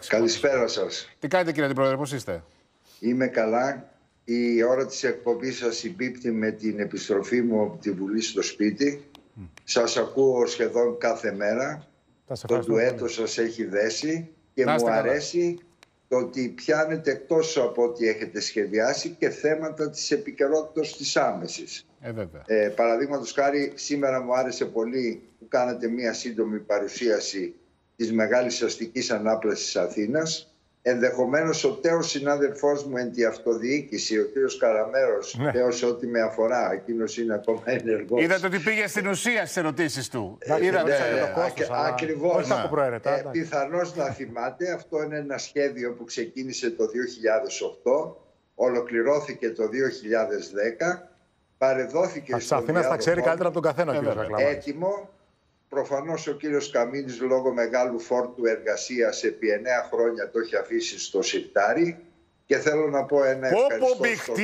Καλησπέρα σας. Τι κάνετε, κύριε Αντιπρόεδρε, πώς είστε? Είμαι καλά. Η ώρα της εκπομπής σας συμπίπτει με την επιστροφή μου από τη Βουλή στο σπίτι. Σας ακούω σχεδόν κάθε μέρα. Το ντουέτο σας έχει δέσει και μου αρέσει το ότι πιάνετε εκτός από ό,τι έχετε σχεδιάσει και θέματα της επικαιρότητας της άμεσης. Παραδείγματος χάρη, σήμερα μου άρεσε πολύ που κάνατε μία σύντομη παρουσίαση της μεγάλης αστικής ανάπλασης Αθήνας. Ενδεχομένως ο τέος συνάδελφός μου εν τη αυτοδιοίκηση, ο κύριος Καραμέρος, τέος ό,τι με αφορά, εκείνος είναι ακόμα ενεργός. Είδατε ότι πήγε στην ουσία στις ερωτήσεις του. Ακριβώς. Πιθανώς να θυμάται, αυτό είναι ένα σχέδιο που ξεκίνησε το 2008, ολοκληρώθηκε το 2010, παρεδόθηκε στον Αθήνας θα ξέρει καλύτερα από τον καθένα ο κύριος Κακλαμάνης. Έτοιμο. Προφανώς ο κύριος Καμίνης λόγω μεγάλου φόρτου εργασίας επί 9 χρόνια το έχει αφήσει στο σιρτάρι και θέλω να πω ένα ευχαριστώ.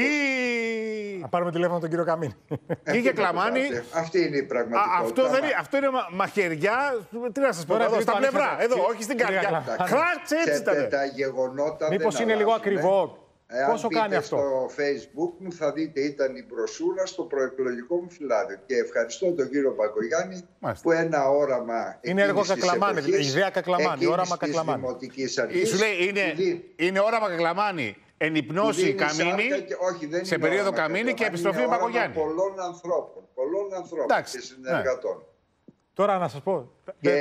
Να πάρουμε τηλέφωνο τον κύριο Καμίνη. Είχε Κλαμάνη. Αυτή είναι η πραγματικότητα. Αυτό είναι μαχαιριά. Τι να σας πω, εδώ στα πλευρά. Εδώ, όχι στην καρδιά. Κράτσε, έτσι ήταν. Τα γεγονότα μήπως είναι λίγο ακριβό? Πόσο κάνει αυτό? Στο Facebook μου θα δείτε, ήταν η μπροσούρα στο προεκλογικό μου φυλάδιο. Και ευχαριστώ τον κύριο Μπακογιάννη που ένα όραμα. Είναι έργο Κακλαμάνη, η ιδέα Κακλαμάνη, όραμα Κακλαμάνη. Σου λέει είναι όραμα Κακλαμάνη. Ενυπνώσει Καμίνη, σε περίοδο Καμίνη και επιστροφή Μπακογιάννη. Πολλών ανθρώπων και συνεργατών. Τώρα να σας πω,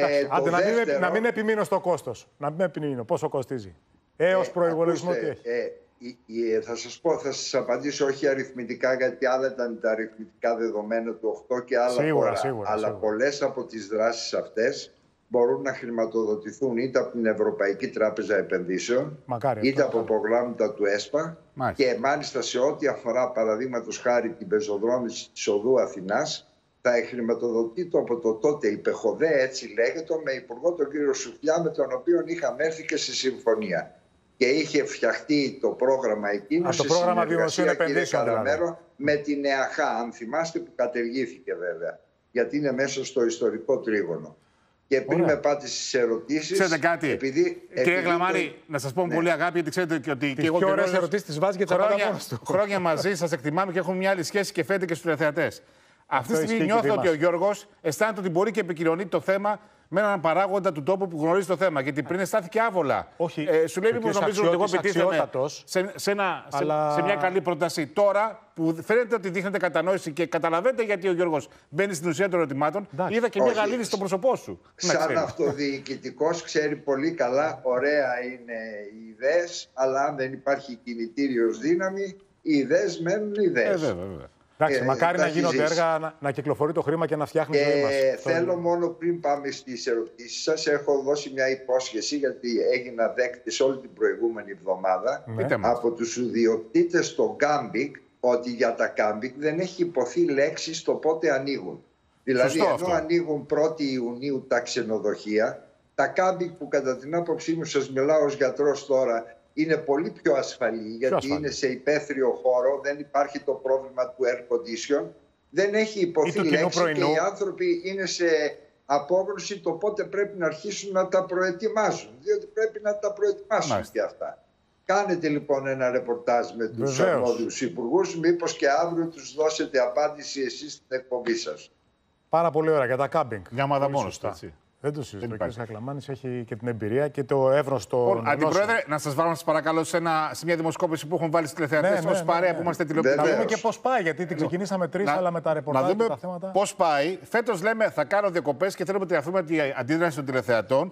να μην επιμείνω στο κόστος. Να μην επιμείνω πόσο κοστίζει. Έως προϋπολογισμό τι έχει. Θα σας πω, θα σας απαντήσω όχι αριθμητικά, γιατί άλλα ήταν τα αριθμητικά δεδομένα του 8 και άλλα σίγουρα. Αλλά πολλές από τις δράσεις αυτές μπορούν να χρηματοδοτηθούν είτε από την Ευρωπαϊκή Τράπεζα Επενδύσεων, είτε από προγράμματα του ΕΣΠΑ. Και μάλιστα σε ό,τι αφορά παραδείγματος χάρη την πεζοδρόμηση της οδού Αθηνάς, θα χρηματοδοτείται από το τότε υπεχοδέ, έτσι λέγεται, με υπουργό τον κύριο Σουφλιά, με τον οποίο είχαμε έρθει και σε συμφωνία. Και είχε φτιαχτεί το πρόγραμμα εκείνο σε συνεργασία, κύριε Καραμέρο, με την ΕΑΧΑ, αν θυμάστε, που κατεργήθηκε βέβαια, γιατί είναι μέσα στο ιστορικό τρίγωνο. Και πριν με πάτε στις ερωτήσεις... Ξέρετε κάτι, κύριε Κλαμάνη, να σας πω πολύ αγάπη, γιατί ξέρετε και ότι... Τις πιο ωραίες ερωτήσεις τις βάζει και τις απαντά μόνος του. Χρόνια μαζί, σας εκτιμάμε και έχουμε μια άλλη σχέση και φαίνεται και στους τηλεθεατές. Αυτή τη στιγμή νιώθω ότι ο Γιώργος αισθάνεται ότι μπορεί και επικοινωνεί το θέμα με έναν παράγοντα του τόπου που γνωρίζει το θέμα. Γιατί πριν αισθάνθηκε άβολα. Όχι. Σου λέει μήπως νομίζω ότι εγώ επιτίθεμαι σε μια καλή πρόταση. Τώρα που φαίνεται ότι δείχνετε κατανόηση και καταλαβαίνετε γιατί ο Γιώργος μπαίνει στην ουσία των ερωτημάτων, είδα και μια γαλήνη στο πρόσωπό σου. Σαν αυτοδιοικητικός ξέρει πολύ καλά, ωραία είναι οι ιδέες, αλλά αν δεν υπάρχει κινητήριος δύναμη, οι ιδέες μένουν ιδέες. Εντάξει, μακάρι να γίνονται έργα, να κυκλοφορεί το χρήμα και να φτιάχνει τη ζωή μας. Θέλω μόνο πριν πάμε στις ερωτήσεις σας, έχω δώσει μια υπόσχεση, γιατί έγινα δέκτης όλη την προηγούμενη εβδομάδα από τους ιδιοκτήτες των κάμπινγκ, ότι για τα κάμπινγκ δεν έχει υποθεί λέξη στο πότε ανοίγουν. Δηλαδή, ενώ ανοίγουν 1η Ιουνίου τα ξενοδοχεία, τα κάμπινγκ που κατά την άποψή μου, σας μιλάω ως γιατρός τώρα, είναι πολύ πιο ασφαλή, γιατί είναι σε υπαίθριο χώρο, δεν υπάρχει το πρόβλημα του air condition, δεν έχει υποθεί λέξη και οι άνθρωποι είναι σε απόγνωση το πότε πρέπει να αρχίσουν να τα προετοιμάζουν, διότι πρέπει να τα προετοιμάσουν και αυτά. Κάνετε λοιπόν ένα ρεπορτάζ με τους αρμόδιους υπουργούς, μήπως και αύριο τους δώσετε απάντηση εσείς στην εκπομπή σας. Πάρα πολύ ωραία για τα κάμπινγκ. Για ομάδα μόνος του, έτσι. Δεν το συζητώ. Ο κ. Κακλαμάνης έχει και την εμπειρία και το εύρωστο. Αντιπρόεδρε, να σας βάλω, σας παρακαλώ, σε μια δημοσκόπηση που έχουν βάλει στους τηλεθεατές ως παρέα που είμαστε τηλεοπτικοί. Να δούμε και πώς πάει, γιατί την ξεκινήσαμε 3, αλλά με τα ρεπορτάζ και τα θέματα. Πώς πάει. Φέτος λέμε θα κάνω διακοπές και θέλουμε να δούμε την αντίδραση των τηλεθεατών.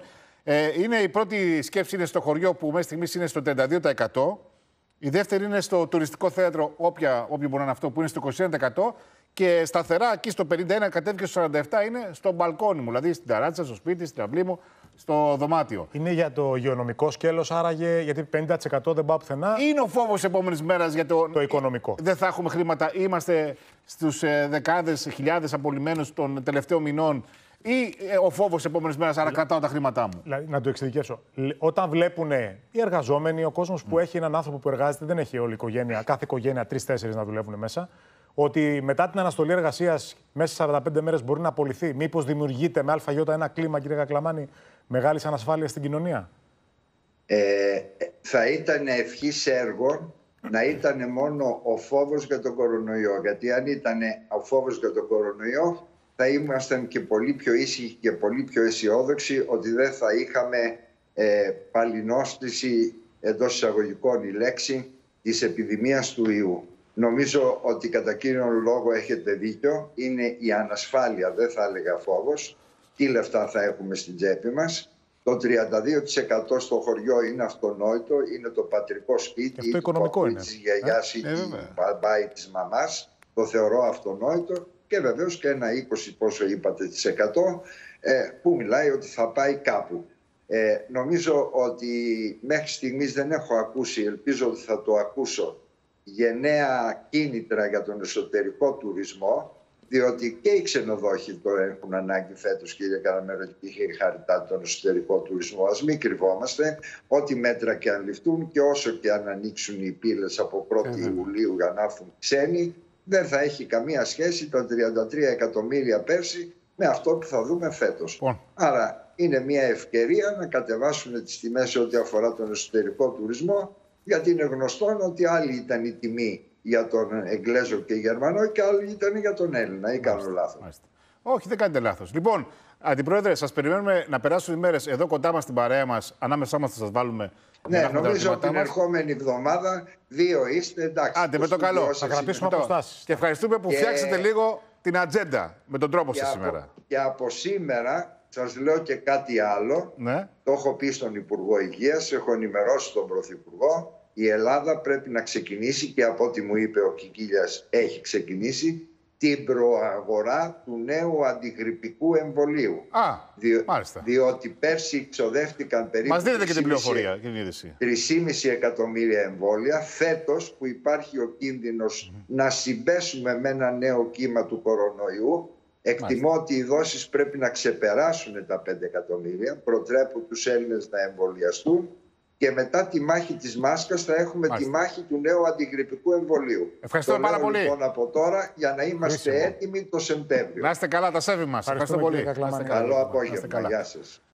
Η πρώτη σκέψη είναι στο χωριό που μέχρι στιγμής είναι στο 32%. Η δεύτερη είναι στο τουριστικό θέατρο, όποιο μπορεί να είναι αυτό, που είναι στο 21%. Και σταθερά εκεί στο 51 κατέβηκε στο 47 είναι στο μπαλκόνι μου, δηλαδή στην ταράτσα, στο σπίτι, στην αυλή μου, στο δωμάτιο. Είναι για το υγειονομικό σκέλος, άραγε, γιατί 50% δεν πάω πουθενά. Είναι ο φόβος επόμενης μέρας για το οικονομικό. Δεν θα έχουμε χρήματα. Είμαστε στους δεκάδες χιλιάδες απολυμμένους των τελευταίων μηνών. Ή ο φόβος επόμενης μέρας, άρα κρατάω τα χρήματά μου. Δηλαδή, να το εξειδικεύσω. Όταν βλέπουν οι εργαζόμενοι, ο κόσμος που έχει έναν άνθρωπο που εργάζεται, δεν έχει όλη η οικογένεια, κάθε οικογένεια 3-4 να δουλεύουν μέσα. Ότι μετά την αναστολή εργασίας μέσα σε 45 μέρες μπορεί να απολυθεί. Μήπως δημιουργείται με ΑΙ ένα κλίμα, κύριε Κακλαμάνη, μεγάλης ανασφάλειας στην κοινωνία? Θα ήταν ευχής έργο να ήταν μόνο ο φόβος για τον κορονοϊό. Γιατί αν ήταν ο φόβος για τον κορονοϊό, θα ήμασταν και πολύ πιο ήσυχοι και πολύ πιο αισιόδοξοι ότι δεν θα είχαμε παλινόστηση, εντός εισαγωγικών η λέξη, της επιδημίας του ιού. Νομίζω ότι κατά κύριον λόγο έχετε δίκιο. Είναι η ανασφάλεια, δεν θα έλεγα φόβος. Τι λεφτά θα έχουμε στην τσέπη μας. Το 32% στο χωριό είναι αυτονόητο, είναι το πατρικό σπίτι, το κόκκι της γιαγιάς ή του μπαμπά ή της μαμάς. Το θεωρώ αυτονόητο και βεβαίως και ένα 20 πόσο είπατε της 100 που μιλάει ότι θα πάει κάπου. Νομίζω ότι μέχρι στιγμής δεν έχω ακούσει, ελπίζω ότι θα το ακούσω, γενναία κίνητρα για τον εσωτερικό τουρισμό, διότι και οι ξενοδόχοι το έχουν ανάγκη φέτος, κύριε Καραμέρο, και είχε χαριτά τον εσωτερικό τουρισμό. Ας μην κρυβόμαστε, ό,τι μέτρα και αν ληφθούν και όσο και αν ανοίξουν οι πύλες από 1η Ιουλίου για να έρθουν ξένοι, δεν θα έχει καμία σχέση τα 33 εκατομμύρια πέρσι με αυτό που θα δούμε φέτος. Άρα είναι μια ευκαιρία να κατεβάσουν τις τιμές σε ό,τι αφορά τον εσωτερικό τουρισμό, γιατί είναι γνωστό ότι άλλη ήταν η τιμή για τον Εγγλέζο και Γερμανό και άλλη ήταν για τον Έλληνα. Ή κάνω λάθος? Όχι, δεν κάνετε λάθος. Λοιπόν, Αντιπρόεδρε, σας περιμένουμε να περάσουν οι μέρες εδώ κοντά μας στην παρέα μας. Ανάμεσά μας θα σας βάλουμε. Ναι, νομίζω την ερχόμενη εβδομάδα 2 είστε. Εντάξει. Άντε, με το καλό. Θα κρατήσουμε αποστάσεις. Και ευχαριστούμε που φτιάξετε λίγο την ατζέντα με τον τρόπο σας σήμερα. Και από σήμερα σας λέω και κάτι άλλο. Ναι. Το έχω πει στον Υπουργό Υγείας, έχω ενημερώσει τον Πρωθυπουργό. Η Ελλάδα πρέπει να ξεκινήσει, και από ό,τι μου είπε ο Κικίλιας έχει ξεκινήσει, την προαγορά του νέου αντιγρυπικού εμβολίου. Μάλιστα. Διότι πέρσι ξοδεύτηκαν περίπου. Μας δίνετε και την πληροφορία και την είδηση. 3,5 εκατομμύρια εμβόλια. Φέτος που υπάρχει ο κίνδυνος να συμπέσουμε με ένα νέο κύμα του κορονοϊού, εκτιμώ ότι οι δόσεις πρέπει να ξεπεράσουν τα 5 εκατομμύρια. Προτρέπω τους Έλληνες να εμβολιαστούν. Και μετά τη μάχη της μάσκας θα έχουμε τη μάχη του νέου αντιγρυπικού εμβολίου. Ευχαριστώ πάρα πολύ. Λοιπόν, από τώρα για να είμαστε έτοιμοι το Σεπτέμβριο. Να είστε καλά, τα σέβη μας. Ευχαριστώ πολύ. Καλό απόγευμα. Γεια σας.